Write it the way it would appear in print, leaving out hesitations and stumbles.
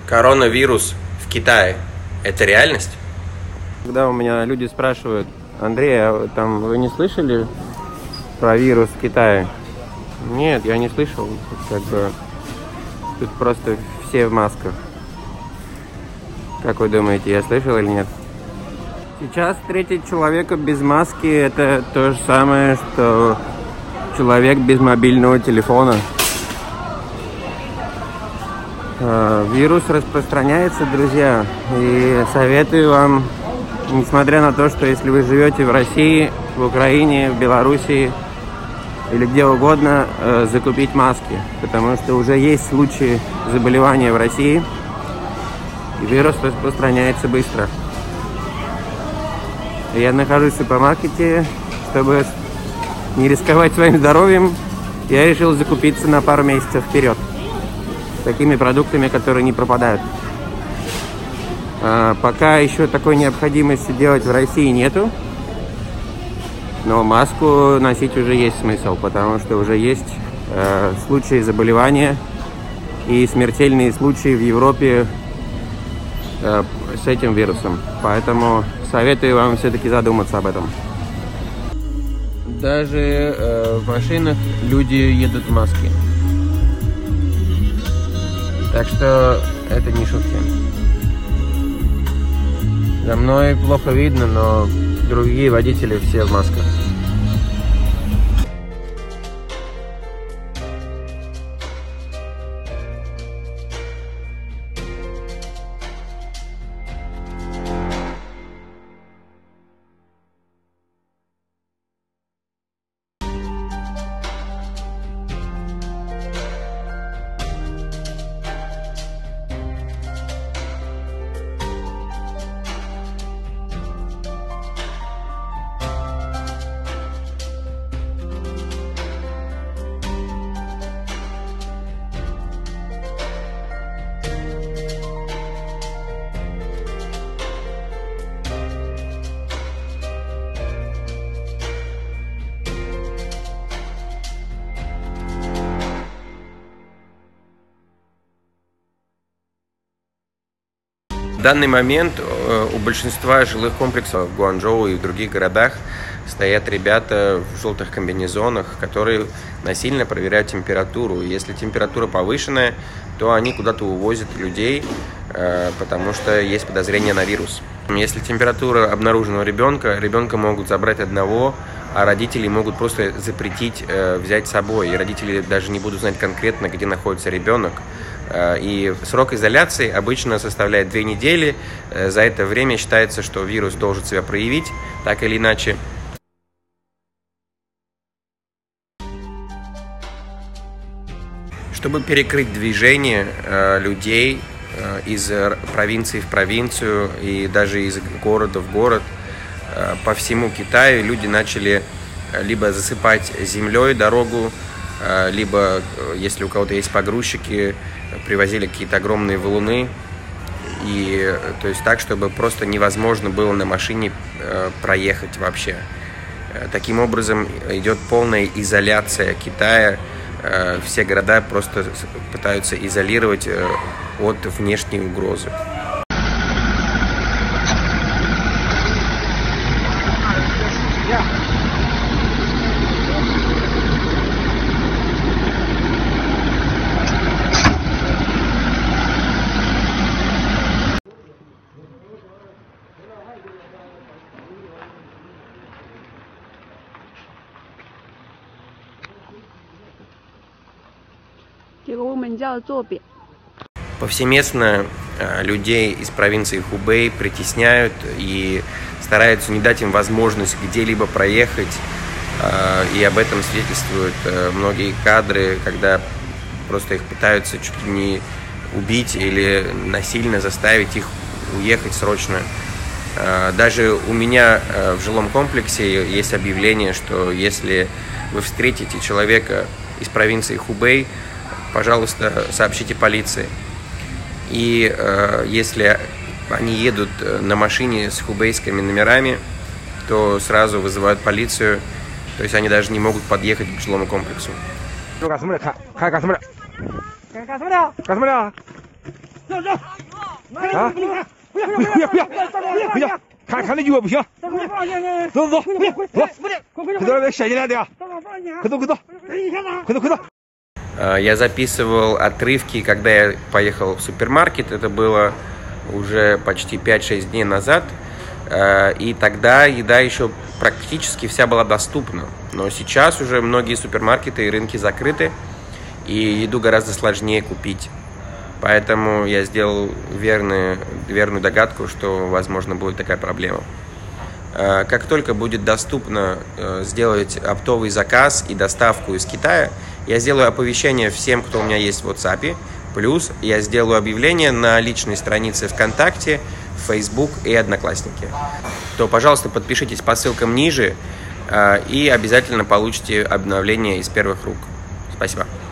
Коронавирус в Китае – это реальность? Когда у меня люди спрашивают: Андрей, а там вы не слышали про вирус в Китае? Нет, я не слышал. Как бы тут просто все в масках. Как вы думаете, я слышал или нет? Сейчас встретить человека без маски — это то же самое, что человек без мобильного телефона. Вирус распространяется, друзья, и советую вам, несмотря на то, что если вы живете в России, в Украине, в Белоруссии или где угодно, закупить маски, потому что уже есть случаи заболевания в России, и вирус распространяется быстро. Я нахожусь в супермаркете, чтобы не рисковать своим здоровьем, я решил закупиться на пару месяцев вперед такими продуктами, которые не пропадают. Пока еще такой необходимости делать в России нету, но маску носить уже есть смысл, потому что уже есть случаи заболевания и смертельные случаи в Европе с этим вирусом. Поэтому советую вам все-таки задуматься об этом. Даже в машинах люди едут в маске. Так что это не шутки. За мной плохо видно, но другие водители все в масках. В данный момент у большинства жилых комплексов в Гуанчжоу и в других городах стоят ребята в желтых комбинезонах, которые насильно проверяют температуру. Если температура повышенная, то они куда-то увозят людей, потому что есть подозрение на вирус. Если температура обнаружена у ребенка могут забрать одного, а родители могут просто запретить взять с собой. И родители даже не будут знать конкретно, где находится ребенок. И срок изоляции обычно составляет 2 недели. За это время считается, что вирус должен себя проявить, так или иначе. Чтобы перекрыть движение людей из провинции в провинцию и даже из города в город, по всему Китаю люди начали либо засыпать землей дорогу, либо, если у кого-то есть погрузчики, привозили какие-то огромные валуны, и то есть так, чтобы просто невозможно было на машине проехать вообще. Таким образом идет полная изоляция Китая. Все города просто пытаются изолировать от внешней угрозы. Повсеместно людей из провинции Хубэй притесняют и стараются не дать им возможность где-либо проехать. И об этом свидетельствуют многие кадры, когда просто их пытаются чуть ли не убить или насильно заставить их уехать срочно. Даже у меня в жилом комплексе есть объявление, что если вы встретите человека из провинции Хубэй, пожалуйста, сообщите полиции. И если они едут на машине с хубейскими номерами, то сразу вызывают полицию. То есть они даже не могут подъехать к жилому комплексу. 啊！不要！看那鱼不行，走，快点别下进来的呀！快走！ Я записывал отрывки, когда я поехал в супермаркет. Это было уже почти 5-6 дней назад. И тогда еда еще практически вся была доступна. Но сейчас уже многие супермаркеты и рынки закрыты, и еду гораздо сложнее купить. Поэтому я сделал верную догадку, что, возможно, будет такая проблема. Как только будет доступно сделать оптовый заказ и доставку из Китая, я сделаю оповещение всем, кто у меня есть в WhatsApp. Плюс я сделаю объявление на личной странице ВКонтакте, Facebook и Одноклассники. То, пожалуйста, подпишитесь по ссылкам ниже и обязательно получите обновление из первых рук. Спасибо.